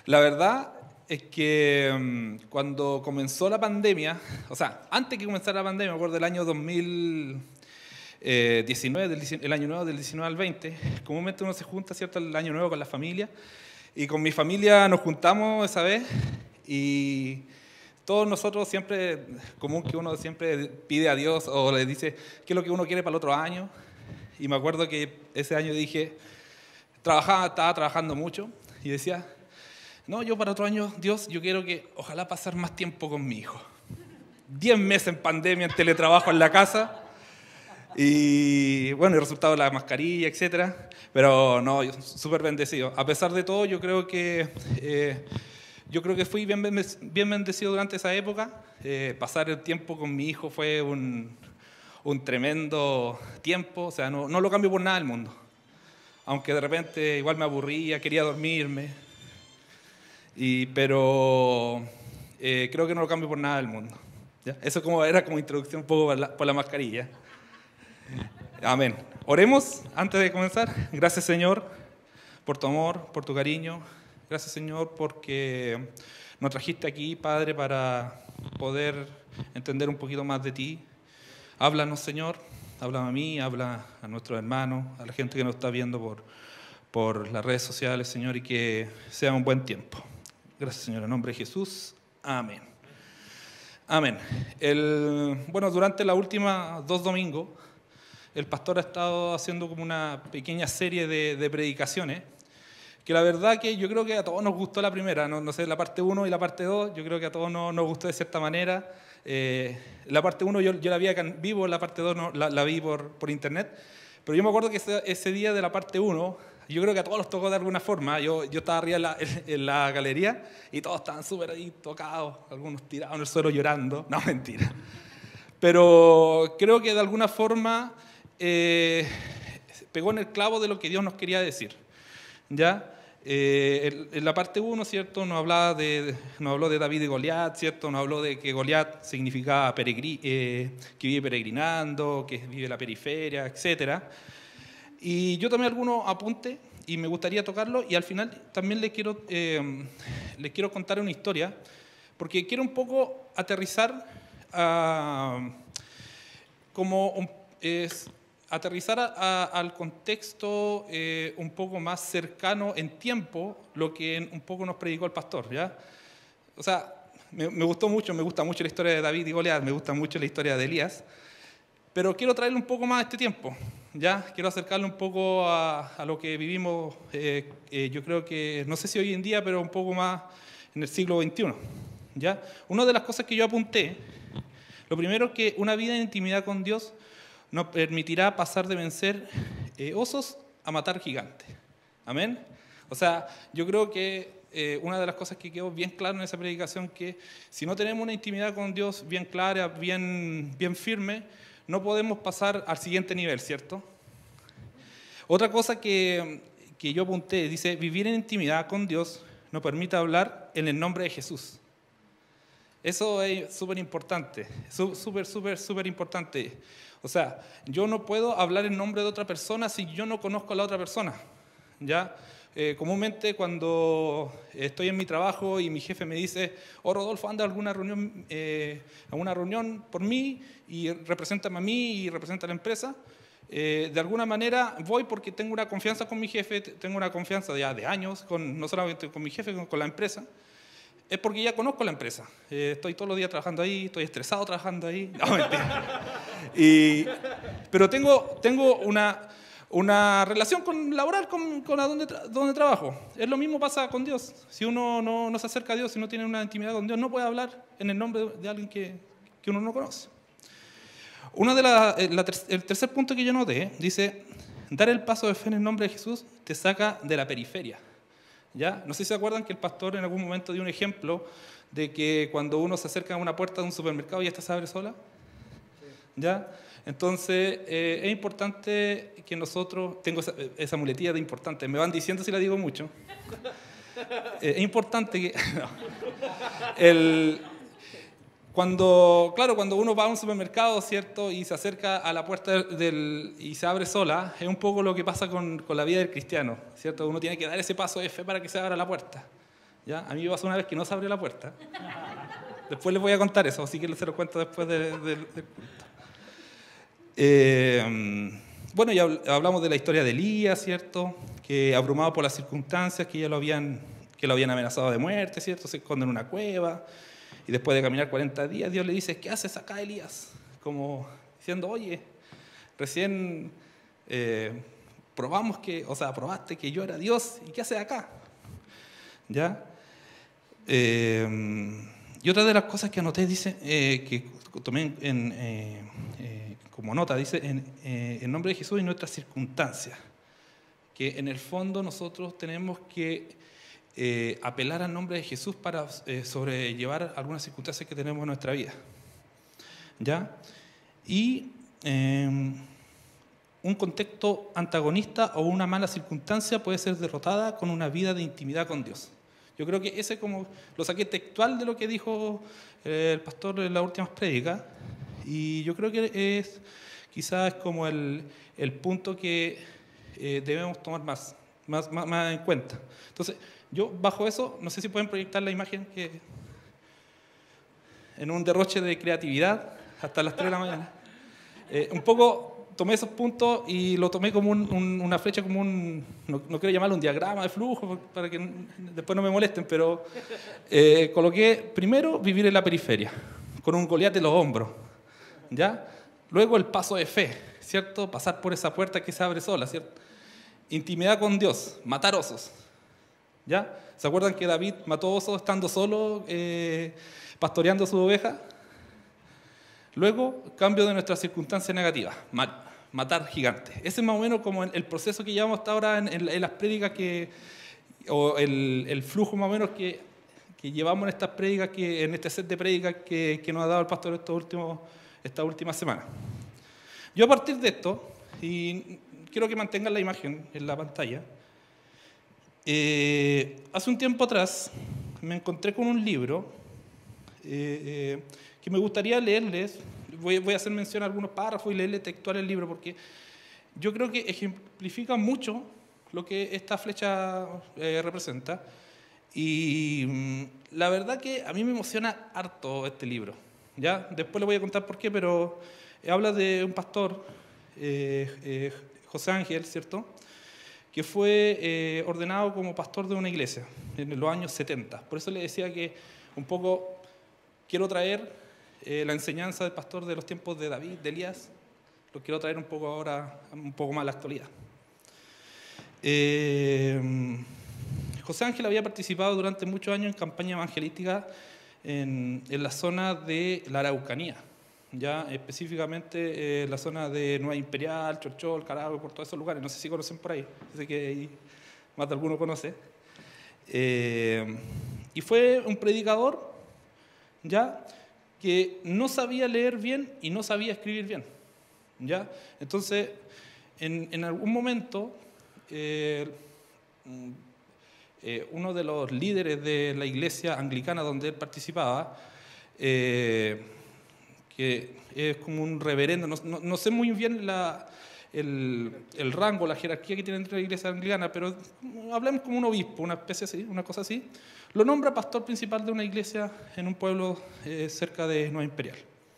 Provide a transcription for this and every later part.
La verdad es que cuando comenzó la pandemia, o sea, antes que comenzara la pandemia, me acuerdo del año 2019, el año nuevo del 19 al 20, comúnmente uno se junta, ¿cierto?, el año nuevo con la familia, y con mi familia nos juntamos esa vez, y todos nosotros siempre, común que uno siempre pide a Dios o le dice qué es lo que uno quiere para el otro año, y me acuerdo que ese año dije, estaba trabajando mucho, y decía, no, yo para otro año, Dios, yo quiero que ojalá pasar más tiempo con mi hijo. 10 meses en pandemia, en teletrabajo en la casa, y bueno, el resultado de la mascarilla, etcétera. Pero no, yo súper bendecido. A pesar de todo, yo creo que fui bien bendecido durante esa época. Pasar el tiempo con mi hijo fue un tremendo tiempo, o sea, no lo cambio por nada del mundo. Aunque de repente igual me aburría, quería dormirme, pero creo que no lo cambio por nada del mundo. ¿Ya? Eso era como introducción un poco por la mascarilla. Amén. Oremos antes de comenzar. Gracias, Señor, por tu amor, por tu cariño. Gracias, Señor, porque nos trajiste aquí, Padre, para poder entender un poquito más de ti. Háblanos, Señor. Habla a mí, habla a nuestros hermanos, a la gente que nos está viendo por las redes sociales, Señor, y que sea un buen tiempo. Gracias, Señor, en nombre de Jesús. Amén. Amén. Bueno, durante las últimas 2 domingos, el pastor ha estado haciendo como una pequeña serie de predicaciones, que la verdad que yo creo que a todos nos gustó la primera, no sé, la parte 1 y la parte 2, yo creo que a todos nos gustó de cierta manera. La parte 1 yo la vi acá en vivo, la parte 2 la vi por internet, pero yo me acuerdo que ese día de la parte 1, yo creo que a todos los tocó de alguna forma. Yo estaba arriba en la galería y todos estaban súper ahí tocados, algunos tirados en el suelo llorando. No, mentira. Pero creo que de alguna forma pegó en el clavo de lo que Dios nos quería decir. ¿Ya? En la parte 1, ¿cierto?, nos habló de David y Goliat, ¿cierto? Nos habló de que Goliat significaba que vive peregrinando, que vive en la periferia, etcétera. Y yo tomé algunos apuntes y me gustaría tocarlos, y al final también les quiero contar una historia, porque quiero un poco aterrizar al contexto un poco más cercano en tiempo, lo que un poco nos predicó el pastor, ¿ya? O sea, me gusta mucho la historia de David y Goliat, me gusta mucho la historia de Elías, pero quiero traerle un poco más a este tiempo, ¿ya? Quiero acercarle un poco a lo que vivimos, yo creo que, no sé si hoy en día, pero un poco más en el siglo XXI, ¿ya? Una de las cosas que yo apunté, lo primero es que una vida en intimidad con Dios nos permitirá pasar de vencer osos a matar gigantes. ¿Amén? O sea, yo creo que una de las cosas que quedó bien claro en esa predicación, que si no tenemos una intimidad con Dios bien clara, bien firme, no podemos pasar al siguiente nivel, ¿cierto? Otra cosa que yo apunté, dice, vivir en intimidad con Dios nos permite hablar en el nombre de Jesús. Eso es súper importante, súper importante. O sea, yo no puedo hablar en nombre de otra persona si yo no conozco a la otra persona, ¿ya? Comúnmente cuando estoy en mi trabajo y mi jefe me dice, oh Rodolfo, anda a alguna reunión por mí y represéntame a mí y representa a la empresa, de alguna manera voy porque tengo una confianza con mi jefe, tengo una confianza ya de años, no solamente con mi jefe, con la empresa. Es porque ya conozco la empresa. Estoy todos los días trabajando ahí, estoy estresado trabajando ahí. No, mentira. Pero tengo una relación laboral con donde trabajo. Es lo mismo pasa con Dios. Si uno no se acerca a Dios, si no tiene una intimidad con Dios, no puede hablar en el nombre de alguien que uno no conoce. El tercer punto que yo noté dice, dar el paso de fe en el nombre de Jesús te saca de la periferia. ¿Ya? No sé si se acuerdan que el pastor en algún momento dio un ejemplo de que cuando uno se acerca a una puerta de un supermercado y esta se abre sola. ¿Ya? Entonces, es importante que nosotros, tengo esa muletilla de importante, me van diciendo si la digo mucho. Es importante que... No. Cuando uno va a un supermercado, ¿cierto?, y se acerca a la puerta y se abre sola, es un poco lo que pasa con la vida del cristiano, ¿cierto? Uno tiene que dar ese paso de fe para que se abra la puerta, ¿Ya? A mí me pasó una vez que no se abrió la puerta. Después les voy a contar eso, así que se lo cuento después del culto. Bueno, ya hablamos de la historia de Elías, ¿cierto? Que abrumado por las circunstancias que lo habían amenazado de muerte, ¿cierto? Se esconde en una cueva y después de caminar 40 días Dios le dice, ¿qué haces acá, Elías? Como diciendo, oye, recién probaste que yo era Dios, ¿y qué haces acá? ¿Ya? Y otra de las cosas que anoté, dice, que tomé como nota, dice, en nombre de Jesús y nuestras circunstancias, que en el fondo nosotros tenemos que apelar al nombre de Jesús para sobrellevar algunas circunstancias que tenemos en nuestra vida. ¿Ya? Y un contexto antagonista o una mala circunstancia puede ser derrotada con una vida de intimidad con Dios. Yo creo que ese como lo saqué textual de lo que dijo el pastor en las últimas prédicas, y yo creo que quizás como el punto que debemos tomar más en cuenta. Entonces, yo bajo eso, no sé si pueden proyectar la imagen, que en un derroche de creatividad hasta las 3 de la mañana, un poco tomé esos puntos y lo tomé como una flecha, como no quiero llamarlo un diagrama de flujo para que después no me molesten, pero coloqué primero vivir en la periferia, con un Goliat en los hombros, ¿ya? Luego el paso de fe, ¿cierto? Pasar por esa puerta que se abre sola, ¿cierto? Intimidad con Dios, matar osos, ¿ya? ¿Se acuerdan que David mató osos estando solo, pastoreando su oveja? Luego, cambio de nuestras circunstancias negativas, matar gigantes. Ese es más o menos como el proceso que llevamos hasta ahora en las prédicas, o el flujo más o menos que llevamos en estas prédicas, en este set de prédicas que nos ha dado el pastor esta última semana. Yo a partir de esto, y quiero que mantengan la imagen en la pantalla, hace un tiempo atrás me encontré con un libro que me gustaría leerles. Voy a hacer mención a algunos párrafos y leerles textual el libro, porque yo creo que ejemplifica mucho lo que esta flecha representa. Y la verdad que a mí me emociona harto este libro, ¿ya? Después les voy a contar por qué, pero habla de un pastor, José Ángel, ¿cierto?, que fue ordenado como pastor de una iglesia en los años 70. Por eso le decía que un poco quiero traer la enseñanza del pastor de los tiempos de David, de Elías, lo quiero traer un poco ahora, un poco más a la actualidad. José Ángel había participado durante muchos años en campaña evangelística en la zona de la Araucanía, ya específicamente la zona de Nueva Imperial, Chorchol, Carahue, por todos esos lugares. No sé si conocen por ahí, sé que ahí más de alguno conoce. Y fue un predicador, ya, que no sabía leer bien y no sabía escribir bien, ¿ya? Entonces, en algún momento, uno de los líderes de la iglesia anglicana donde él participaba, que es como un reverendo, no sé muy bien el rango, la jerarquía que tiene dentro de la iglesia anglicana, pero hablamos como un obispo, una especie así, una cosa así, lo nombra pastor principal de una iglesia en un pueblo cerca de Nueva Imperial.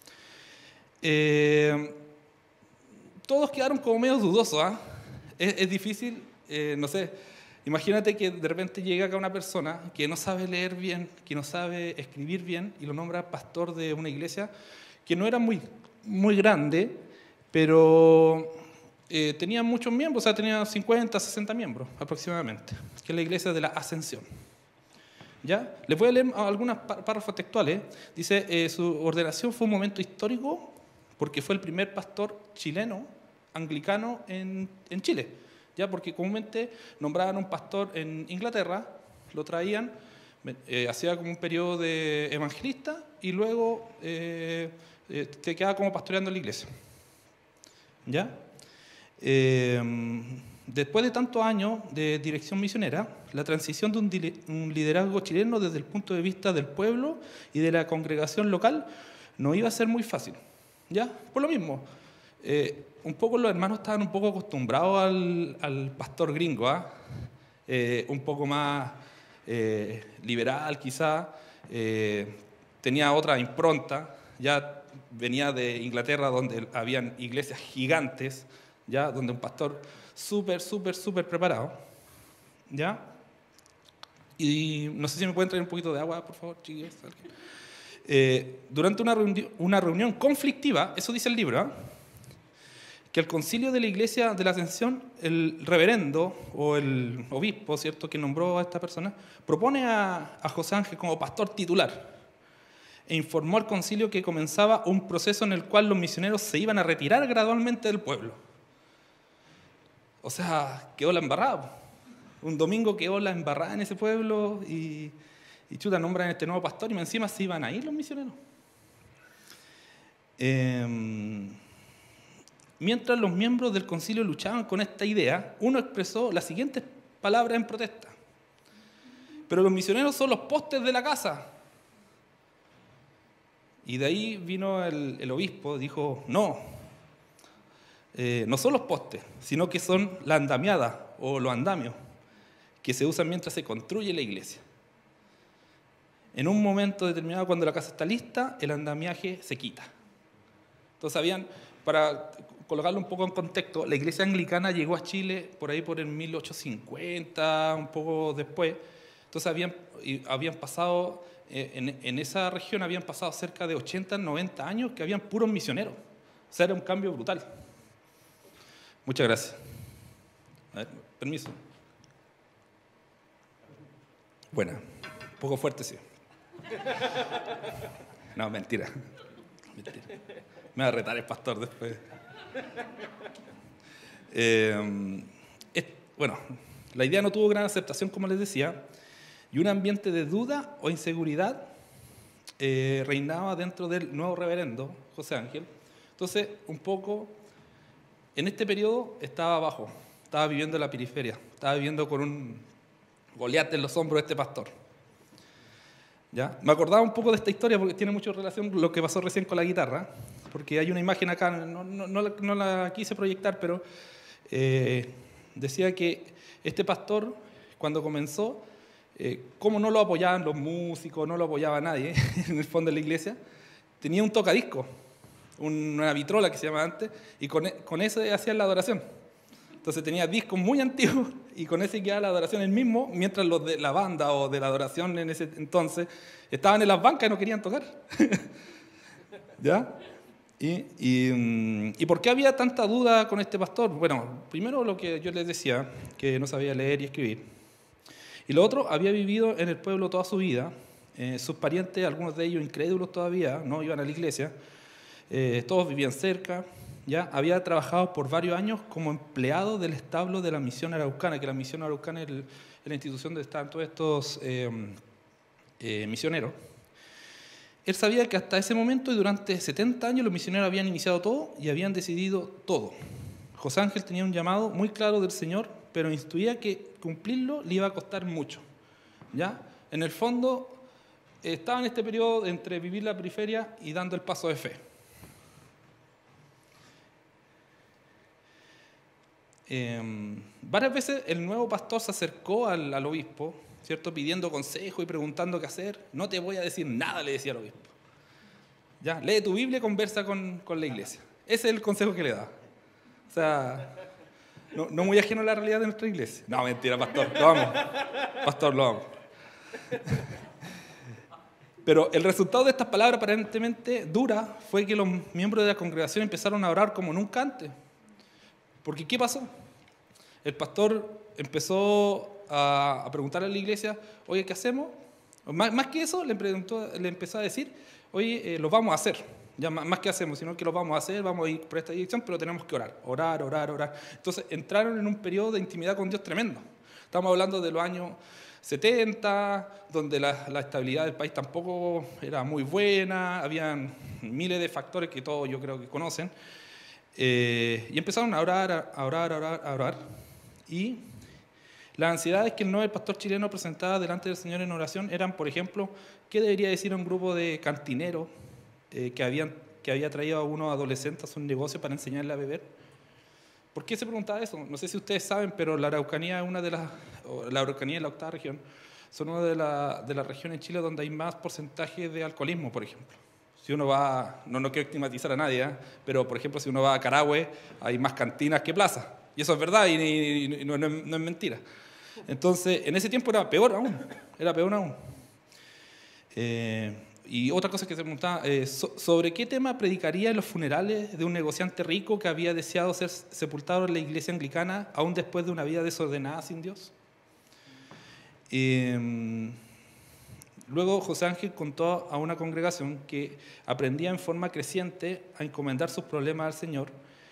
Todos quedaron como medio dudosos, ¿ah? Es difícil, no sé, imagínate que de repente llega acá una persona que no sabe leer bien, que no sabe escribir bien, y lo nombra pastor de una iglesia que no era muy grande, pero tenía muchos miembros, o sea, tenía 50, 60 miembros aproximadamente, que es la iglesia de la Ascensión. ¿Ya? Les voy a leer algunos párrafos textuales. Dice, su ordenación fue un momento histórico porque fue el primer pastor chileno anglicano en Chile, ¿ya? Porque comúnmente nombraban un pastor en Inglaterra, lo traían, hacía como un periodo de evangelista y luego te quedaba como pastoreando la iglesia, ¿ya? Después de tantos años de dirección misionera, la transición de un liderazgo chileno desde el punto de vista del pueblo y de la congregación local no iba a ser muy fácil, ¿ya? Por lo mismo, un poco los hermanos estaban un poco acostumbrados al pastor gringo, ¿ah? Un poco más liberal quizá, tenía otra impronta, ya venía de Inglaterra donde habían iglesias gigantes, ya donde un pastor súper preparado, ¿ya? Y no sé si me pueden traer un poquito de agua, por favor, chiquillos. Durante una reunión conflictiva, eso dice el libro, ¿eh? Que el concilio de la Iglesia de la Ascensión, el reverendo o el obispo, ¿cierto?, que nombró a esta persona, propone a José Ángel como pastor titular e informó al concilio que comenzaba un proceso en el cual los misioneros se iban a retirar gradualmente del pueblo. O sea, quedó la embarrada. Un domingo quedó la embarrada en ese pueblo y chuta, nombran a este nuevo pastor y encima se iban a ir los misioneros. Mientras los miembros del concilio luchaban con esta idea, uno expresó las siguientes palabras en protesta. Pero los misioneros son los postes de la casa. Y de ahí vino el obispo, dijo, no son los postes, sino que son la andamiada o los andamios que se usan mientras se construye la iglesia. En un momento determinado, cuando la casa está lista, el andamiaje se quita. Entonces para colocarlo un poco en contexto, la iglesia anglicana llegó a Chile por ahí por el 1850, un poco después. Entonces habían pasado, en esa región habían pasado cerca de 80, 90 años que habían puros misioneros. O sea, era un cambio brutal. Muchas gracias. A ver, permiso. Buena. Un poco fuerte, sí. No, mentira. Me va a retar el pastor después. Bueno, la idea no tuvo gran aceptación, como les decía, y un ambiente de duda o inseguridad reinaba dentro del nuevo reverendo, José Ángel. Entonces, un poco, en este periodo estaba abajo, estaba viviendo en la periferia, estaba viviendo con un Goliat en los hombros de este pastor. ¿Ya? Me acordaba un poco de esta historia porque tiene mucha relación con lo que pasó recién con la guitarra, porque hay una imagen acá, no la quise proyectar, pero decía que este pastor, cuando comenzó, como no lo apoyaban los músicos, no lo apoyaba nadie en el fondo de la iglesia, tenía un tocadisco, una vitrola que se llamaba antes, y con eso hacían la adoración. Entonces tenía discos muy antiguos y con ese quedaba la adoración el mismo, mientras los de la banda o de la adoración en ese entonces estaban en las bancas y no querían tocar. ¿Ya? ¿Y por qué había tanta duda con este pastor? Bueno, primero lo que yo les decía, que no sabía leer y escribir. Y lo otro, había vivido en el pueblo toda su vida. Sus parientes, algunos de ellos incrédulos todavía, no iban a la iglesia. Todos vivían cerca. ¿Ya? Había trabajado por varios años como empleado del establo de la Misión Araucana, que la Misión Araucana es la institución donde están todos estos misioneros. Él sabía que hasta ese momento y durante 70 años los misioneros habían iniciado todo y habían decidido todo. José Ángel tenía un llamado muy claro del Señor, pero intuía que cumplirlo le iba a costar mucho. ¿Ya? En el fondo, estaba en este periodo entre vivir la periferia y dando el paso de fe. Varias veces el nuevo pastor se acercó al obispo, ¿cierto?, pidiendo consejo y preguntando qué hacer. No te voy a decir nada, le decía al obispo. Ya, lee tu Biblia y conversa con la iglesia. Ese es el consejo que le da. O sea, no muy ajeno a la realidad de nuestra iglesia. No, mentira, pastor, lo amo. Pastor, lo amo. Pero el resultado de estas palabras aparentemente duras fue que los miembros de la congregación empezaron a orar como nunca antes. Porque ¿qué pasó? El pastor empezó a preguntarle a la iglesia, oye, ¿qué hacemos? Más que eso, le empezó a decir, oye, lo vamos a hacer. Ya más que hacemos, sino que lo vamos a hacer, vamos a ir por esta dirección, pero tenemos que orar. Entonces entraron en un periodo de intimidad con Dios tremendo. Estamos hablando de los años 70, donde la estabilidad del país tampoco era muy buena, habían miles de factores que todos yo creo que conocen. Y empezaron a orar. Y las ansiedades que el pastor chileno presentaba delante del Señor en oración eran, por ejemplo, ¿qué debería decir un grupo de cantineros que había traído a unos adolescentes a su negocio para enseñarle a beber? ¿Por qué se preguntaba eso? No sé si ustedes saben, pero la Araucanía es la Araucanía es la octava región. son una de las regiones en Chile donde hay más porcentaje de alcoholismo, por ejemplo. Si uno va, no quiero estigmatizar a nadie, pero por ejemplo si uno va a Carahue hay más cantinas que plazas. Y eso es verdad y no es mentira. Entonces, en ese tiempo era peor aún. Y otra cosa que se preguntaba, ¿sobre qué tema predicaría en los funerales de un negociante rico que había deseado ser sepultado en la iglesia anglicana aún después de una vida desordenada sin Dios? Luego José Ángel contó a una congregación que aprendía en forma creciente a encomendar sus problemas al Señor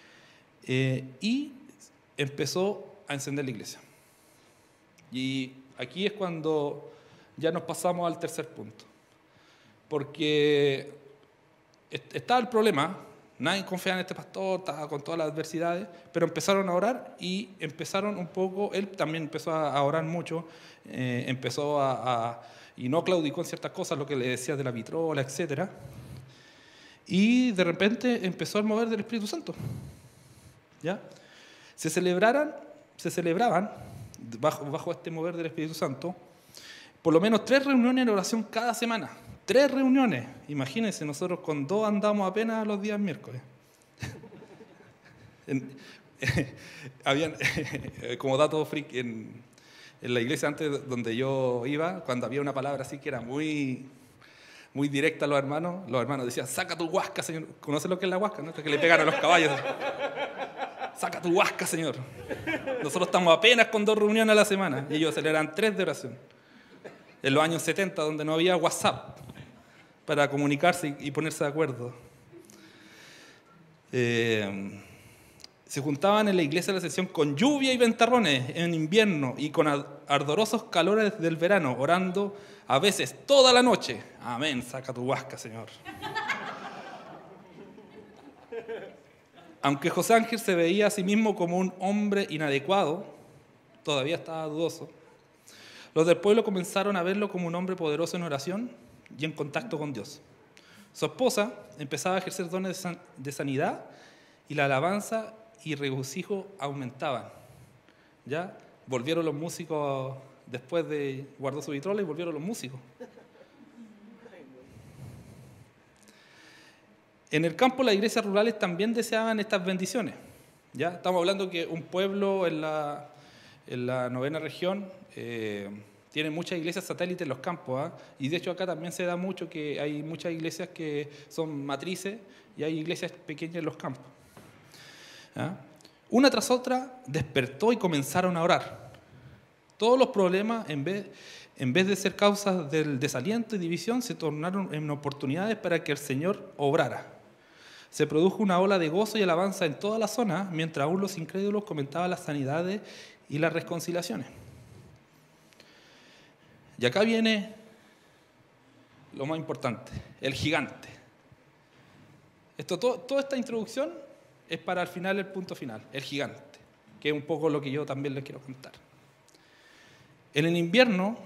y empezó a encender la iglesia. Y aquí es cuando ya nos pasamos al tercer punto. Porque estaba el problema, nadie confiaba en este pastor, estaba con todas las adversidades, pero empezaron a orar y empezaron un poco, él también empezó a orar mucho, empezó y no claudicó en ciertas cosas, lo que le decía de la vitrola, etc. Y de repente empezó el mover del Espíritu Santo. ¿Ya? Se celebraban bajo este mover del Espíritu Santo por lo menos 3 reuniones de oración cada semana. 3 reuniones. Imagínense, nosotros con 2 andamos apenas los días miércoles. Habían, como dato freak, en la iglesia antes donde yo iba, cuando había una palabra así que era muy directa a los hermanos decían, saca tu huasca, Señor. ¿Conocen lo que es la huasca? ¿No? Que le pegan a los caballos. Saca tu huasca, Señor. Nosotros estamos apenas con 2 reuniones a la semana y ellos celebran 3 de oración. En los años 70, donde no había WhatsApp para comunicarse y ponerse de acuerdo. Se juntaban en la iglesia de la sesión con lluvia y ventarrones en invierno y con ardorosos calores del verano, orando a veces toda la noche. Amén, saca tu huasca, Señor. Aunque José Ángel se veía a sí mismo como un hombre inadecuado, todavía estaba dudoso. Los del pueblo comenzaron a verlo como un hombre poderoso en oración y en contacto con Dios. Su esposa empezaba a ejercer dones de sanidad y la alabanza y regocijo aumentaban. ¿Ya? Volvieron los músicos, después de guardó su vitrola y volvieron los músicos. En el campo las iglesias rurales también deseaban estas bendiciones. ¿Ya? Estamos hablando que un pueblo en la 9ª región tiene muchas iglesias satélites en los campos, y de hecho acá también se da mucho que hay muchas iglesias que son matrices y hay iglesias pequeñas en los campos. Una tras otra despertó y comenzaron a orar. Todos los problemas, en vez de ser causas del desaliento y división, se tornaron en oportunidades para que el Señor obrara. Se produjo una ola de gozo y alabanza en toda la zona, mientras aún los incrédulos comentaban las sanidades y las reconciliaciones. Y acá viene lo más importante, el gigante. Toda esta introducción es para al final el punto final, el gigante, que es un poco lo que yo también les quiero contar. En el invierno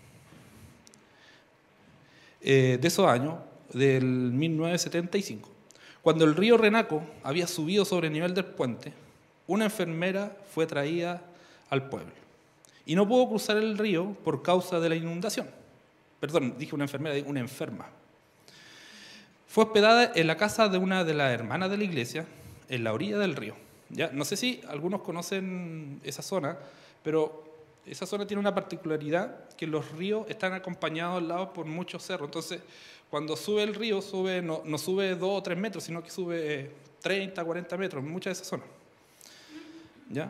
de esos años, del 1975, cuando el río Renaco había subido sobre el nivel del puente, una enfermera fue traída al pueblo y no pudo cruzar el río por causa de la inundación. Perdón, dije una enfermera, una enferma. Fue hospedada en la casa de una de las hermanas de la iglesia, en la orilla del río. ¿Ya? No sé si algunos conocen esa zona, pero esa zona tiene una particularidad, que los ríos están acompañados al lado por muchos cerros. Entonces, cuando sube el río, no sube 2 o 3 metros, sino que sube 30, 40 metros, en muchas de esas zonas. ¿Ya?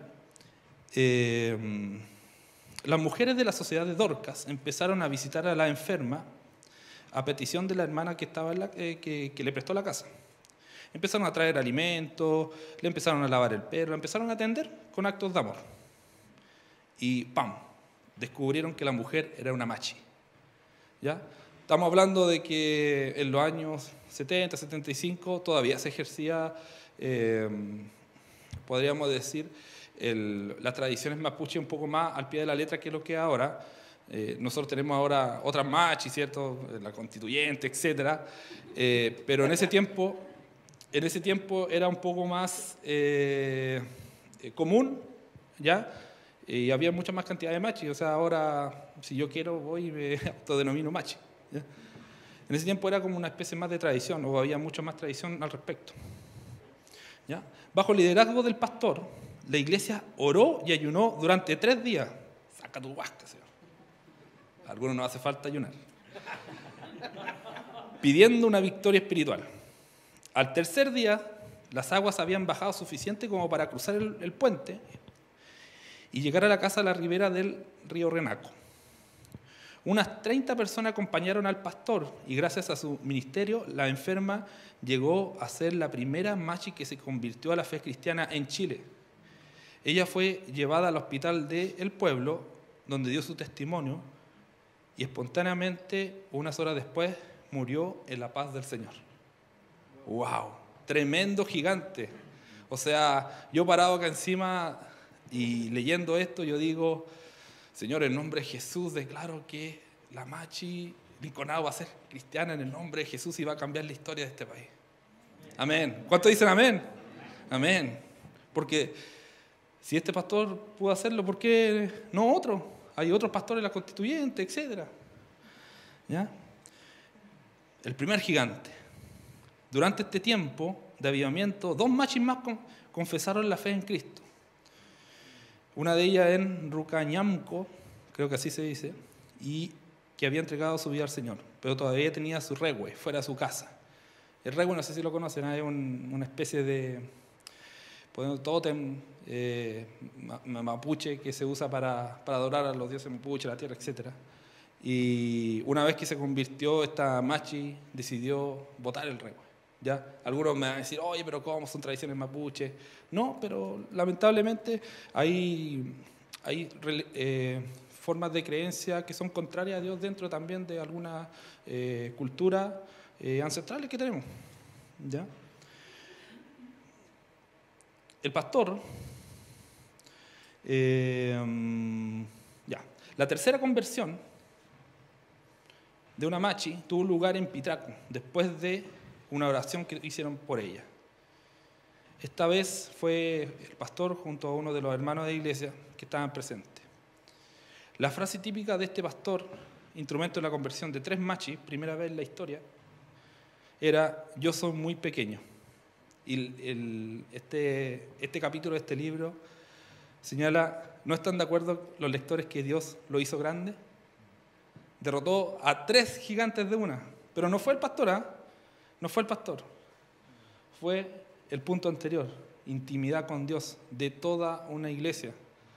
Las mujeres de la sociedad de Dorcas empezaron a visitar a la enferma a petición de la hermana que estaba que le prestó la casa. Empezaron a traer alimentos, le empezaron a lavar el pelo, la empezaron a atender con actos de amor. Y ¡pam! Descubrieron que la mujer era una machi. ¿Ya? Estamos hablando de que en los años 70, 75 todavía se ejercía, podríamos decir, las tradiciones mapuche un poco más al pie de la letra que lo que es ahora. Nosotros tenemos ahora otras machis, ¿cierto? La constituyente, etc. Pero en ese tiempo era un poco más común, ¿ya? Y había mucha más cantidad de machis. O sea, ahora, si yo quiero, voy y me autodenomino machi. ¿Ya? En ese tiempo era como una especie más de tradición, o había mucha más tradición al respecto. ¿Ya? Bajo el liderazgo del pastor, la iglesia oró y ayunó durante 3 días. Saca tu huasca, Señor. A algunos no hace falta ayunar. Pidiendo una victoria espiritual. Al tercer día, las aguas habían bajado suficiente como para cruzar el puente y llegar a la casa a la ribera del río Renaco. Unas 30 personas acompañaron al pastor y gracias a su ministerio, la enferma llegó a ser la primera machi que se convirtió a la fe cristiana en Chile. Ella fue llevada al hospital del pueblo, donde dio su testimonio, y espontáneamente, unas horas después, murió en la paz del Señor. ¡Wow! Tremendo gigante. O sea, yo parado acá encima y leyendo esto, yo digo, Señor, en nombre de Jesús declaro que la machi Rinconado va a ser cristiana en el nombre de Jesús y va a cambiar la historia de este país. Amén. ¿Cuántos dicen amén? Amén. Porque si este pastor pudo hacerlo, ¿por qué no otro? Hay otros pastores, la constituyente, etc. ¿Ya? El primer gigante. Durante este tiempo de avivamiento, 2 machis más confesaron la fe en Cristo. Una de ellas en Rucañamco, creo que así se dice, y que había entregado su vida al Señor, pero todavía tenía su regue fuera de su casa. El regue, no sé si lo conocen, es una especie de tótem mapuche que se usa para adorar a los dioses mapuche, la tierra, etc. Y una vez que se convirtió, esta machi decidió botar el regue. ¿Ya? Algunos me van a decir, oye, pero ¿cómo son tradiciones mapuche? No, pero lamentablemente hay formas de creencia que son contrarias a Dios dentro también de algunas culturas ancestrales que tenemos. ¿Ya? El pastor, la tercera conversión de una machi tuvo lugar en Pitraco, después de una oración que hicieron por ella. Esta vez fue el pastor junto a uno de los hermanos de la iglesia que estaban presentes. La frase típica de este pastor, instrumento de la conversión de 3 machis, primera vez en la historia, era: yo soy muy pequeño. Y este capítulo de este libro señala, ¿no están de acuerdo los lectores que Dios lo hizo grande? Derrotó a 3 gigantes de una, pero no fue el pastor, ¿ah? No fue el pastor, fue el punto anterior, intimidad con Dios de toda una iglesia.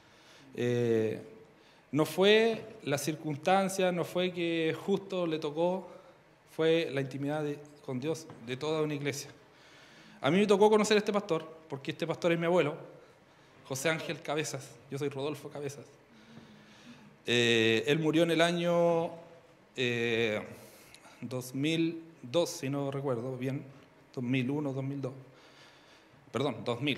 No fue la circunstancia, no fue que justo le tocó, fue la intimidad con Dios de toda una iglesia. A mí me tocó conocer a este pastor, porque este pastor es mi abuelo, José Ángel Cabezas, yo soy Rodolfo Cabezas. Él murió en el año 2002, si no recuerdo bien, 2001, 2002, perdón, 2000.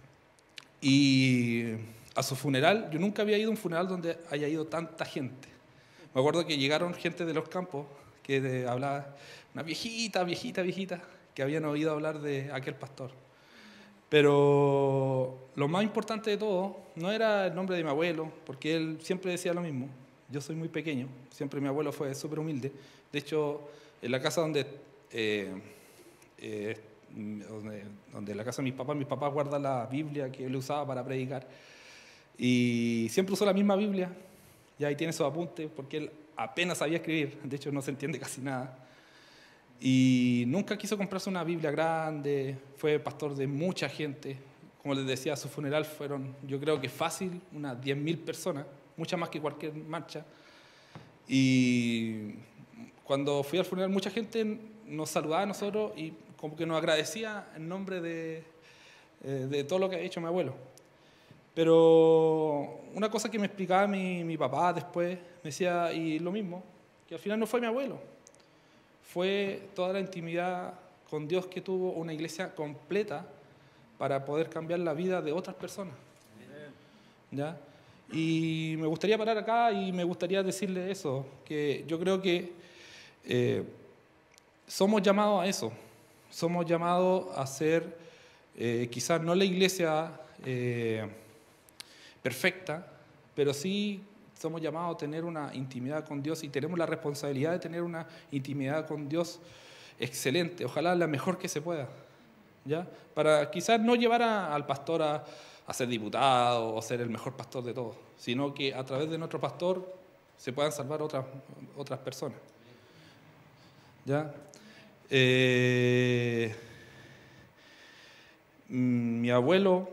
Y a su funeral, yo nunca había ido a un funeral donde haya ido tanta gente. Me acuerdo que llegaron gente de los campos que hablaba, una viejita, que habían oído hablar de aquel pastor. Pero lo más importante de todo no era el nombre de mi abuelo, porque él siempre decía lo mismo. Yo soy muy pequeño, siempre mi abuelo fue súper humilde. De hecho, en la casa donde la casa de mis papás guarda la Biblia que él usaba para predicar. Y siempre usó la misma Biblia, y ahí tiene sus apuntes, porque él apenas sabía escribir, de hecho no se entiende casi nada. Y nunca quiso comprarse una Biblia grande, fue pastor de mucha gente. Como les decía, a su funeral fueron, yo creo que fácil, unas 10.000 personas, muchas más que cualquier marcha. Y cuando fui al funeral, mucha gente nos saludaba a nosotros y como que nos agradecía en nombre de todo lo que había hecho mi abuelo. Pero una cosa que me explicaba mi papá después, me decía, y lo mismo, que al final no fue mi abuelo, fue toda la intimidad con Dios que tuvo una iglesia completa para poder cambiar la vida de otras personas. ¿Ya? Y me gustaría parar acá y me gustaría decirle eso, que yo creo que somos llamados a eso, somos llamados a ser quizás no la iglesia perfecta, pero sí somos llamados a tener una intimidad con Dios y tenemos la responsabilidad de tener una intimidad con Dios excelente, ojalá la mejor que se pueda, ¿ya? Para quizás no llevar al pastor a ser diputado o ser el mejor pastor de todos, sino que a través de nuestro pastor se puedan salvar otras personas, ¿ya? Mi abuelo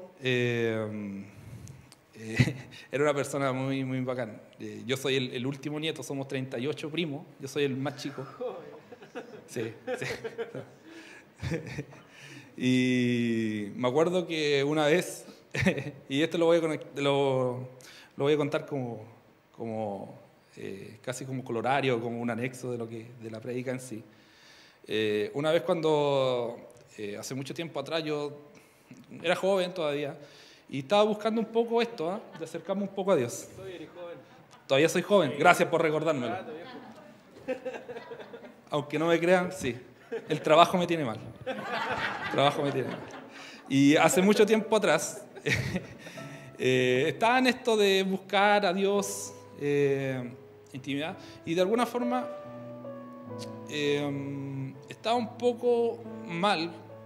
era una persona muy, muy bacán. Yo soy el último nieto, somos 38 primos, yo soy el más chico. Sí, sí. Y me acuerdo que una vez, y esto lo voy a contar como casi como colorario, como un anexo de la prédica en sí. Una vez cuando, hace mucho tiempo atrás, yo era joven todavía, y estaba buscando un poco esto, de acercarme un poco a Dios. Todavía soy joven, gracias por recordármelo. Aunque no me crean, sí. El trabajo me tiene mal. Y hace mucho tiempo atrás estaba en esto de buscar a Dios, intimidad, y de alguna forma estaba un poco mal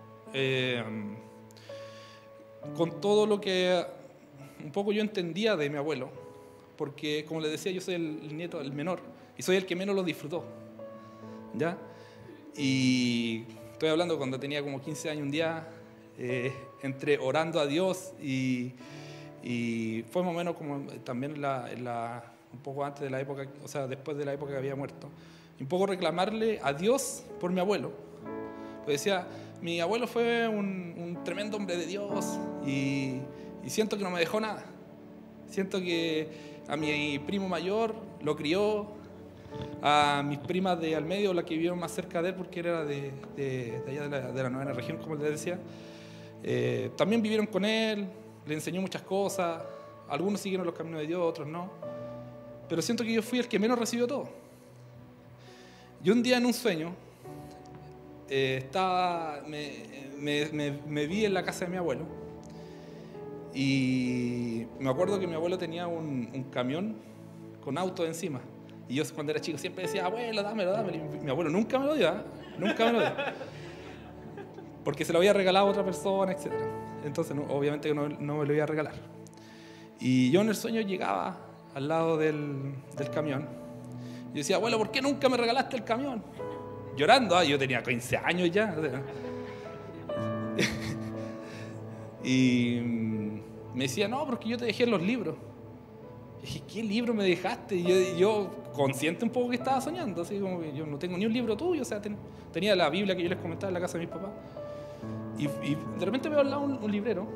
con todo lo que un poco yo entendía de mi abuelo, porque como les decía, yo soy el nieto, el menor, y soy el que menos lo disfrutó, ¿ya? Y estoy hablando cuando tenía como 15 años un día, entre orando a Dios y fue más o menos como también un poco antes de la época, o sea, después de la época que había muerto, y un poco reclamarle a Dios por mi abuelo. Pues decía, mi abuelo fue un tremendo hombre de Dios y siento que no me dejó nada. Siento que a mi primo mayor lo crió, a mis primas de al medio, las que vivieron más cerca de él, porque él era de allá de la novena región, como les decía, también vivieron con él, le enseñó muchas cosas, algunos siguieron los caminos de Dios, otros no, pero siento que yo fui el que menos recibió todo. Y un día en un sueño, me vi en la casa de mi abuelo, y me acuerdo que mi abuelo tenía un camión con autos encima. Y yo cuando era chico siempre decía, abuelo, dámelo. Y mi abuelo nunca me lo dio, nunca me lo dio. Porque se lo había regalado a otra persona, etc. Entonces, obviamente no me lo iba a regalar. Y yo en el sueño llegaba al lado del camión. Y decía, abuelo, ¿por qué nunca me regalaste el camión? Llorando, yo tenía 15 años ya. Y me decía, no, porque yo te dejé los libros. Y dije, ¿qué libro me dejaste? Y yo consciente un poco que estaba soñando, así como que yo no tengo ni un libro tuyo, o sea, tenía la Biblia que yo les comentaba en la casa de mis papás. Y de repente veo al lado un librero.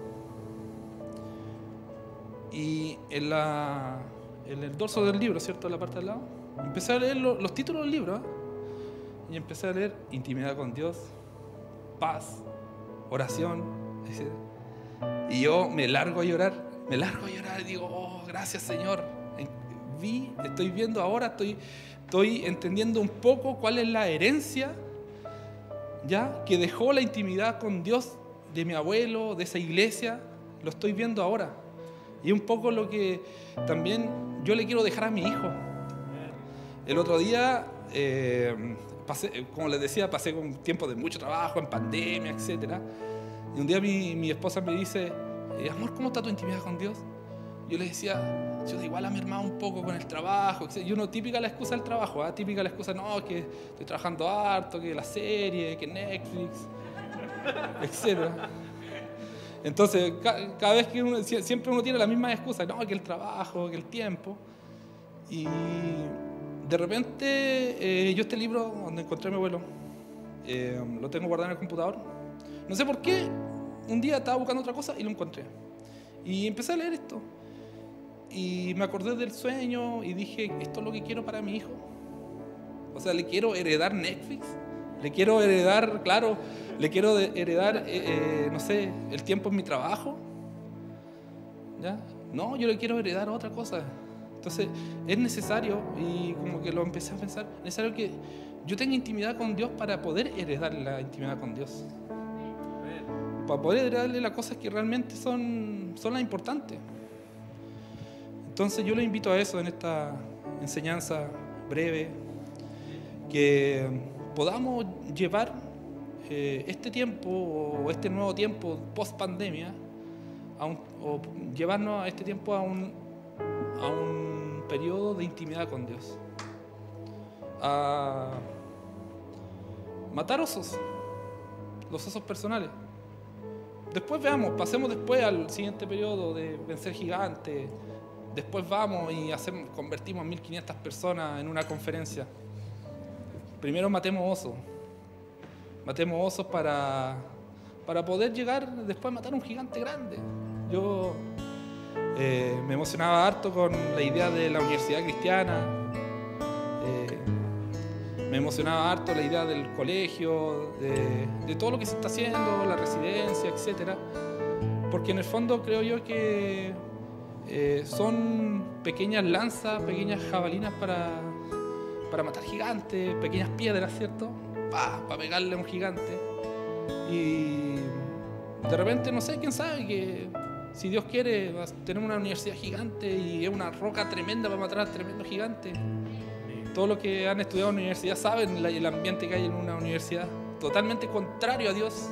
Y en el dorso del libro, ¿cierto? En la parte del lado, empecé a leer los títulos del libro, y empecé a leer intimidad con Dios, paz, oración, etc. Y yo me largo a llorar, y digo, oh, gracias Señor. Estoy viendo ahora, estoy entendiendo un poco cuál es la herencia, ya, que dejó la intimidad con Dios de mi abuelo, de esa iglesia, lo estoy viendo ahora. Y un poco lo que también yo le quiero dejar a mi hijo. El otro día, como les decía, pasé con tiempo de mucho trabajo, en pandemia, etc. Y un día mi esposa me dice, amor, ¿cómo está tu intimidad con Dios? Yo le decía, yo igual a mi hermano un poco con el trabajo, etc. Y uno, típica la excusa del trabajo, típica la excusa, no, que estoy trabajando harto, que la serie, que Netflix, etc. Entonces, cada vez que siempre uno tiene la misma excusa, no, que el trabajo, que el tiempo. Y de repente, yo este libro donde encontré a mi abuelo, lo tengo guardado en el computador. No sé por qué, un día estaba buscando otra cosa y lo encontré. Y empecé a leer esto. Y me acordé del sueño y dije, esto es lo que quiero para mi hijo. O sea, le quiero heredar Netflix, le quiero heredar, claro, le quiero heredar, no sé, el tiempo en mi trabajo. ¿Ya? No, yo le quiero heredar otra cosa. Entonces, es necesario, y como que lo empecé a pensar, es necesario que yo tenga intimidad con Dios para poder heredar la intimidad con Dios. Para poder heredarle las cosas que realmente son las importantes. Entonces yo les invito a eso en esta enseñanza breve, que podamos llevar este tiempo o este nuevo tiempo post pandemia, o llevarnos a este tiempo a un periodo de intimidad con Dios, a matar osos, los osos personales. Después pasemos después al siguiente periodo de vencer gigantes. Después vamos y convertimos a 1500 personas en una conferencia. Primero matemos osos. Matemos osos para poder llegar después a matar un gigante grande. Yo me emocionaba harto con la idea de la universidad cristiana. Me emocionaba harto la idea del colegio, de todo lo que se está haciendo, la residencia, etc. Porque en el fondo creo yo que son pequeñas lanzas, pequeñas jabalinas para matar gigantes, pequeñas piedras, ¿cierto? Para pegarle a un gigante. Y de repente, no sé, quién sabe, que si Dios quiere, tenemos una universidad gigante y es una roca tremenda para matar a tremendo gigante. Todos los que han estudiado en la universidad saben el ambiente que hay en una universidad, totalmente contrario a Dios.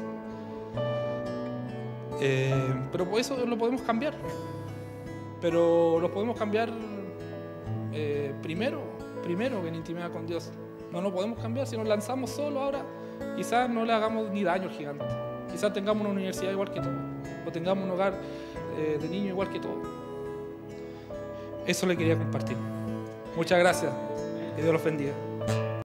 Pero por eso lo podemos cambiar. Pero lo podemos cambiar primero que en intimidad con Dios. No lo podemos cambiar si nos lanzamos solo ahora. Quizás no le hagamos ni daño al gigante. Quizás tengamos una universidad igual que todos, o tengamos un hogar de niños igual que todos. Eso le quería compartir. Muchas gracias. Que Dios los bendiga.